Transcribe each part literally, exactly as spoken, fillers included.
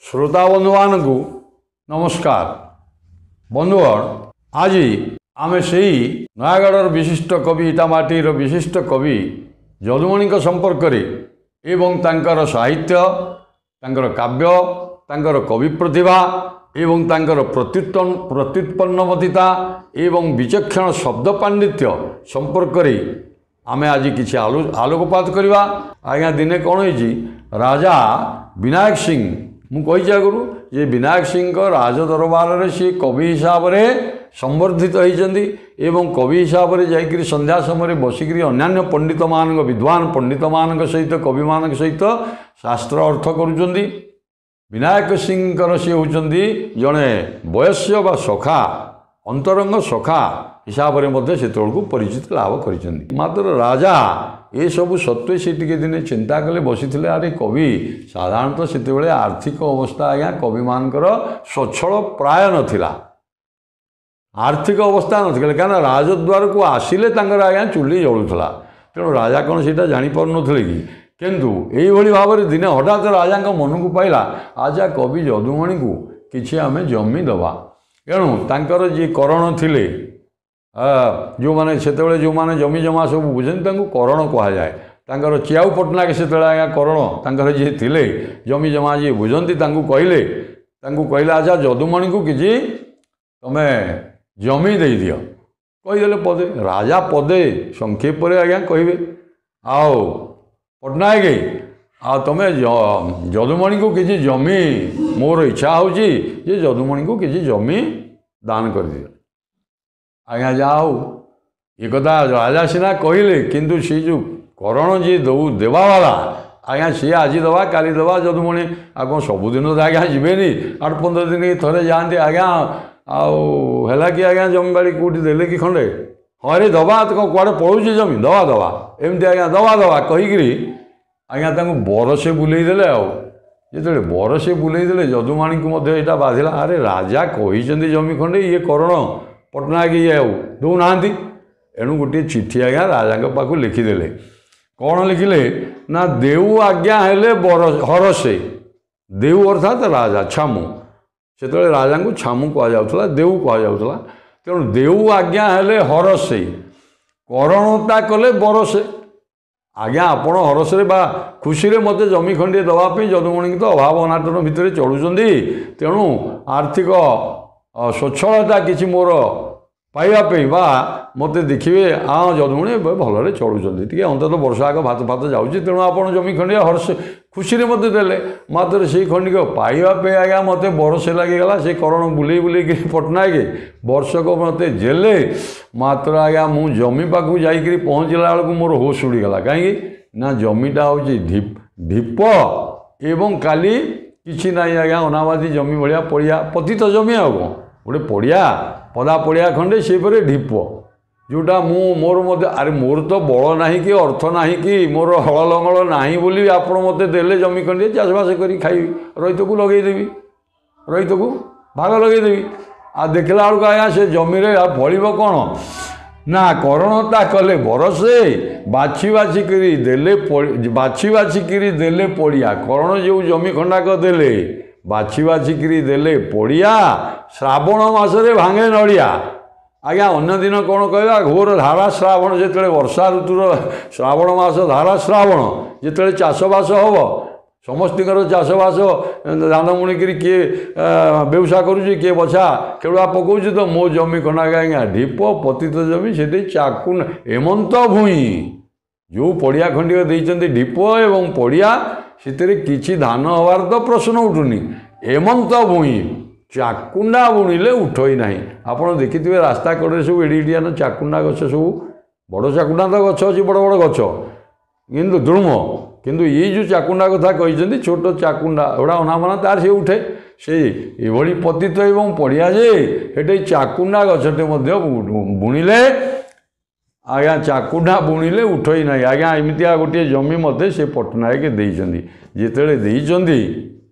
श्रोता बंधुमान को नमस्कार। बंधुगण आज आम से नयागढ़ विशिष्ट कवि इटामाटीर विशिष्ट कवि जदुमणि संपर्क एवं तांकर साहित्य तांकर काव्य तांकर कवि प्रतिभा एवं तांकर प्रत्युत्पन्न प्रत्युत्पन्नमतिता एवं विचक्षण शब्द पांडित्य संपर्क आमे आज किसी आलो आलोकपात करवा। आज्ञा दिने कौन होइछि राजा विनायक सिंह मु कही आगु जे विनायक सिंह राज दरबार सी कवि हिसाब से संवर्धित होइछन्ति एवं कवि हिसाब से जाइकरी संध्या समय बसिक अन्य पंडित मान विद्वान पंडित मान सहित कवि मान सहित शास्त्र अर्थ करुचन्ति। विनायक सिंह सी होउचन्ति जड़े वयस्य बा सखा अंतरंग सखा हिसाब से से परिचित लाभ कर। मात्र राजा ये सब सत्वे से दिने चिंता कले बसी अरे कवि साधारणतः से आर्थिक अवस्था आज्ञा कवि मानकर स्वच्छल प्राय नथिला आर्थिक अवस्था नथिला क्या राजद्वार को आसिले आज्ञा चुली जलूला तेणु राजा कौन से जापर नी कि किंतु यही भाव में दिने हठात राजा मन को पाइला आजा कवि जदुमणि को किसी आम जमी दबा तेणु तांकर जी करण थिले जो माने सेतेबेले जो माने जमी जमा सब बुझे करण कह जाए तांकर चियाऊ पट्टनायक से आज्ञा करण तांकर जी थिले जमी जमा जी बुझंती तांकु कहले तांकु कहले आजा जदुमणि को किसी तमे जमी दे दियो कहीदेले पदे राजा पदे संक्षेप आज्ञा कहे आओ पट्टनायक आ तमें जदुमणि को किसी जमी मोर इच्छा होची जे जदुमणि को किसी जमी दान कर दियो। आज्ञा जाओ ये कथा राजा सीना कहले किंतु सी जो करण जी दौ देवा वाला आज्ञा सी आज दवा काली दवा जदुमणि आ कौन सबुदिन तो आज्ञा जीवेनि आठ पंद्रह दिन की थरे जाते आज्ञा आला कि आज्ञा जमी बाड़ी कौटी देले कि खंडे हाँ रे दवा तो कौड़े पड़ोसी जमी दवा दवा एमती आज्ञा दवा दवा कहीकि आज्ञा बरसे बुले देले आते बरसे बुले देले जदुमणि को यहाँ बाधिला अरे राजा कही जमी खंडे ये करण पट्टनायक ये दौना एणु गोटे चिठी आज्ञा राजा पाखु लिखिदेले कौन लिखिले ना देऊ आज्ञा हेले बरस हरसे देऊ अर्थात राजा छामु से राजा को छामु कहुला देऊ कहुला तेणु देऊ आज्ञा हेले हरसे करणता कले बरसे आज्ञा आपण हरसरे बा खुशी मत जमी खंडे दवापी जदुमणि तो अभाव अनाटन भितर चलुचंदी तेणु आर्थिक स्वच्छलता किसी मोर पाइबापी बा मत देखिए हाँ जदुमणि भलरे चलुचंदी टी अंतत वर्ष आग भात भात जाऊँगी तेणु आपड़ जमी खंडे हर्ष खुशी मत देले मात्र से खंडिक पाइबापी आज्ञा मत बरसे लगिगला से करण बुले बुले पट्टनायक वर्षक मत जेले मात्र आज्ञा मु जमी पाखु जाइकरी पहुँचला बेलू मोर होश उड़ीगला कहीं ना जमीटा हूँ ढीप ढीप एवं काली किसी ना आज्ञा अनाबादी जमी भाया पड़िया पतित जमी आ कौन गोटे पड़िया पदा पड़िया खंडे से ढीप जोटा मु मोर मत अरे मोर तो बल ना कि अर्थ ना कि मोर हल लंगल ना बोली आप मत देले जमी खंडे चाषबास कर खाई रईत को लगेदेवी रईत को भाग लगेदेवी आ देखला बेलू आज्ञा से जमी फल कौन ना करणता कले बरसे बाछी बाछी करी देले बाछी बाछी करी देले पड़िया करण जो जमी खंडाक देले बाछी बाछी करी देले पड़िया श्रावण मासरे भांगे नड़िया आज्ञा अन्य दिन कौन कह घोर धारा श्रावण जिते वर्षा ऋतुर श्रावण मास धारा श्रावण जिते चाषबास हम समस्तर चाषबास धान मुणिकी किए व्यवसाय करुच्ची किए बछा खेलुआ पकाउछ तो मो जमी खंडाक आज्ञा ढीप पतित जमी से चाकुन एमंत भूई जो पड़िया खंडिक देते ढीप एवं पड़िया से किसी धान हबार तो प्रश्न उठुनी एमंत भूई चाकुंडा बुणिले उठई ना आपड़ देखिए रास्ता कड़े सब एडियान चाकुंडा गछ सब बड़ चाकुंडा तो गछ अच्छी बड़ बड़ गछ किंतु द्रुम किंतु ये जो चाकुंडा कथा कहते छोट चाकुंडा एड़ा अनामना तार से उठे से ये पतित एवं पड़िया जे हेटे चाकुंडा गछटे बुणिले आज्ञा चाकुंडा बुणिले उठई ना आज्ञा एमतिया गोटे जमी मत से पट्टनायक देइचंदी जेतेले देइचंदी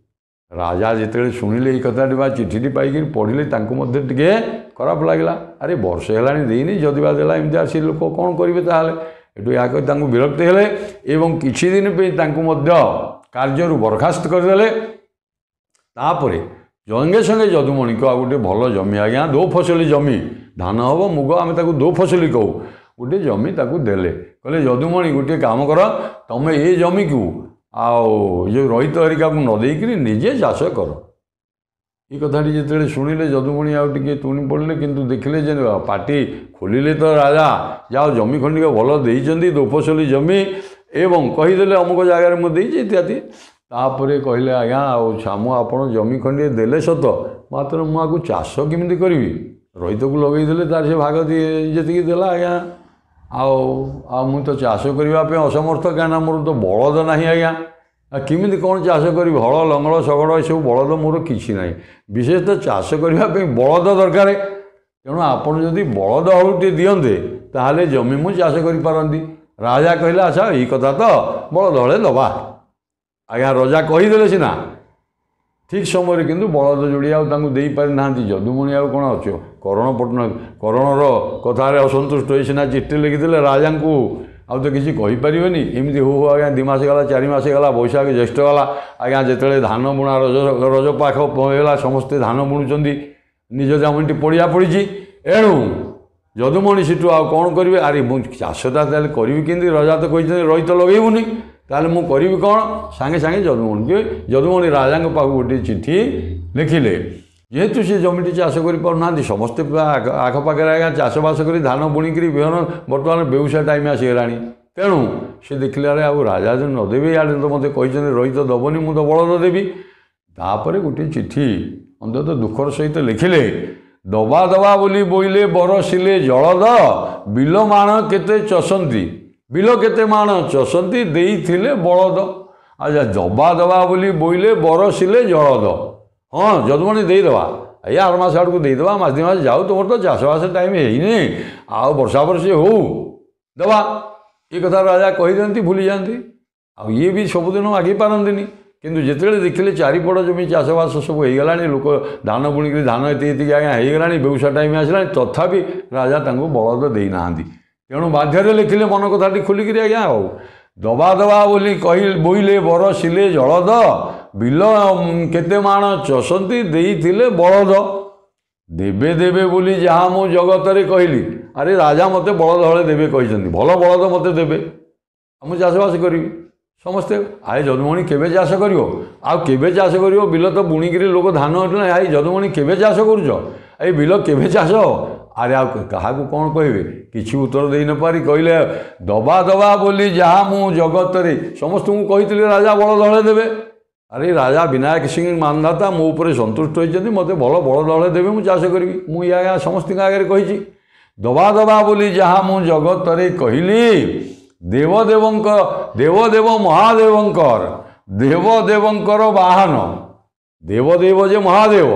राजा जिते शुणिले ये कथाटी बा चिठी पाई पढ़िले टे खराब लगला अरे वर्ष है देनी जदिबा देला एमती आसी लोक कौन करेंगे ताहले एटू या विरक्त हेले एवं किछि दिन पे तांकु मध्य कार्यरू बरखास्त करदेले तापरे संगे संगे जदुमणि को आ गोटे भल जमी आज्ञा दो फसली जमी धान हम मुग आम ताक दो फसली कहू गोटे जमी ताकू देले कहले जदुमणि गोटे काम कर तुम ये जमी को आउ जो रहित हरिका को न देकरी निजे चाष कर ये कथाटी जिते शुणिले जदुमणि आउ टे तुणी पड़े किंतु देखिले जे पार्टी खोलिले तो राजा जाओ जमी खंडिक भल देइचंदी दो फसली जमी एवं कहीदेले अमुक जगार मुझे इत्यादि तापर कहले आज्ञा आमु आपड़ जमी खंडे देले सत मात्र मुझे चाष केमी करी रहित को लगेदेले तार से भाग जी देला आज्ञा आउ तो चाष करने असमर्थ क्या मोर तो बलद ना आज्ञा किमिति कौन चाष करी हल लंगल शगड़ ये सब बलद मोर किसी ना विशेष तो चाष करने बलद दरकार तेणु आपड़ जदि बलद हलुटे दियंते ताहले जमी मु चाष करि पारंती राजा कहला अच्छा ये कथा तो बलद हले दबा आज्ञा राजा कहीदेले सीना ठीक समय किंतु बलद जोड़ी आदे पारि ना जदुमणि आ कौन अच्छे करण पट्टनायक करणर कथार असंतुष्ट हो सीना चिठी लिखिदे राजा को आउ तो किसी कहीपर एमती हो आज्ञा दि मस गला चार मस गला बैशाख ज्येष्ठ गला आज्ञा जिते धान बुणा रज रज पाख होगा समस्ते धान बुणुंट निज जमीन पड़िया पड़ी एणु जदुमणि सीटू आ कौन करेंगे अरे मुझे चाषटा करी कि राजा तो कहते रहित लगेबुनि ताले मु करी कौन सांगे सांगे जदुमणि के जदुमणि राजा पाख गोटे चिठी लिखिले जेहेतु सी जमीटी चाष कर समस्ते आखपाखे आज्ञा चाषबास कर धान बुणिक विहन बर्तमान बेउसा टाइम आसीगला तेणु सी देखिले अरे आउ राजा जो नदेवी इे तो मत कही रही तो दबनी मुझे बलद देवी तापर गोटे चिठी अंततः दुखर सहित लिखिले दबा दबा बोली बोइले बरसिले जलद बिल माण केते चसंती बिल केते माण चसंती देइथिले बलद अच्छा दबा दबा बोली बोइले बरसिले जलद हाँ जदुमणि देदेवा ये आर मस आड़ को देदेवा मस दि मस जाऊ तुम तो चाषबास टाइम है आ वर्षा वर्षी हो दबा ये कथा राजा कही दिखती भूली जाती आ ये भी सबुदिन आगे पारती किंतु जिते देखिले चारिपट जमी चाषबास सब होगा लोक धान बुणिक धान ये आज्ञा होगा बेउसा टाइम आसला तथापि राजा बलद देना तेणु बाध्य लिखिले मन कथाटी खोलिक आज्ञा आओ दबा दबा बोली कही बोइले बरसिले जलद बिल केते माण चसंती देइथिले बलद देवे देवे बोली जहाँ मु जगत रे कहली अरे राजा मते बलद हले देवे कहिसंती भल बलद मते देवे मु चाषबास करी समस्ते आए जदुमणि केबे चाष करियो आ केबे चाष करियो बिल तो बुणिक लोक धान उठना आई जदुमणि केबे चाष करुच ए बिल केबे चाष अरे आ क्या कौन कहे किसी उत्तर दे न पारी कहले दबा दबा बोली जहाँ मु जगत रे समस्त कही राजा बलद हले देवे अरे राजा विनायक सिंह मानदाता मो ऊपर संतुष्ट होती मत भल बलद हले देवे मुझे चाष करी मुझे आज्ञा समस्त आगे कही दबा दबा बोली जहाँ मु जगत रे कहली देवदेवंक देवदेव महादेवंकर देवदेवंकर बाहन देवदेव जे महादेव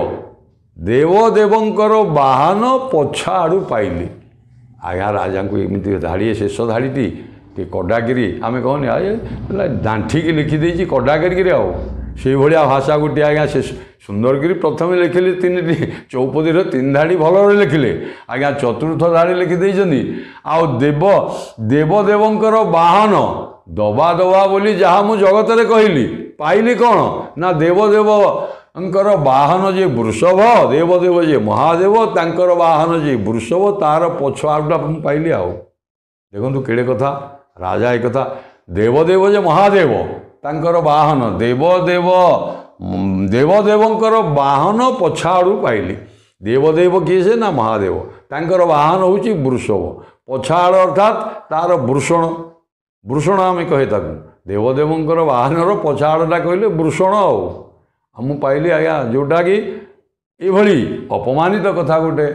देवदेवंकर बाहन पछ आड़ू पाइली आज्ञा राजा को एमती धाड़ी शेष धाड़ीटी टे कडागिरी आम कहने आए दांठिकी लिखिदे कडागिरी आओ से भाया भाषा गोटे आज्ञा से सुंदर गिरी प्रथम लिखिले तीन चौपदीर तीन धाड़ी भल लिखिले आज्ञा चतुर्थ धाड़ी लिखिदे आउ देव देवदेवंकर बाहन दबा दबा बोली जहाँ मु जगत रे कहली पाइली कौन ना देवदेव अंकर बाहन जे वृषभ देवदेव जे महादेव तांकर बाहन जे वृषभ तार पछ आउटा पाइली आउ देखु केड़े कथा राजा एक कथा देवदेव जे महादेव तांकर बाहन देवदेव देवदेवंकर बाहन पछ आड़ू पाइली देवदेव किए से ना महादेव तांकर बाहन होची वृषभ पछ आड़ अर्थात तार वृषण वृषण आम कहे ताकू देवदेवंकर बाहनर पछ आड़टा कहले वृषण आउ हम पाइली आज्ञा जोटा कि ये अपमानित कथा गोटे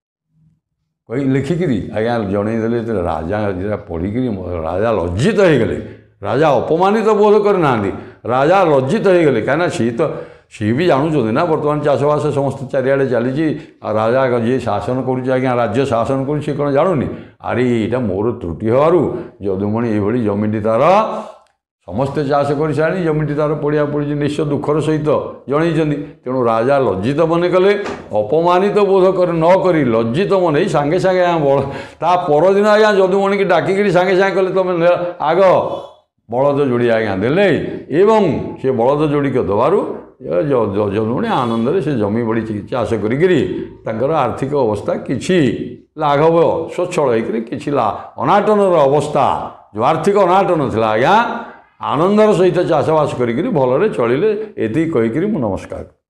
कही लिखिकी आज्ञा जनईदे राजा पढ़िक राजा लज्जित हो गले राजा अपमानित बोध करना राजा लज्जित हो गले कहीं सी तो सी भी जानूँ ना बर्तमान चाषबास समस्त चारिड़े चली राजा जी शासन करुँचा राज्य शासन कर सी कौन जानूनी अरे यहाँ मोर त्रुटि हबारू जदुमणि ये जमीटी तार समस्ते चाष कर सारे जमीटी तार पड़िया पड़ी निश्चय दुखर सहित जन तेणु राजा लज्जित मन कले अपमानित बोध कर न करी लज्जित मन सांगे सांगे बल ता परदिन आज्ञा जदुमणि की डाकिकी सांगे सांगे कले तुम आग बलद जोड़ी आज्ञा देले एवं से बलद जोड़ी के दबारू ଯଦୁମଣି ଆନନ୍ଦରେ ସେ ଜମି ବଢ଼ି ଚାଷ କରିକିରି ତାଙ୍କର ଆର୍ଥିକ ଅବସ୍ଥା କିଛି ଲାଘବ ସ୍ୱଚ୍ଛଳ ହେଇକରି କିଛି ଅନାଟନର ଅବସ୍ଥା ଯେଉଁ ଆର୍ଥିକ ଅନାଟନ ଥିଲା ଆଜ୍ଞା ଆନନ୍ଦର ସହିତ ଚାଷବାସ କରିକିରି ଭଲରେ ଚଳିଲେ ଏତିକି କହିକିରି ମୁଁ ନମସ୍କାର।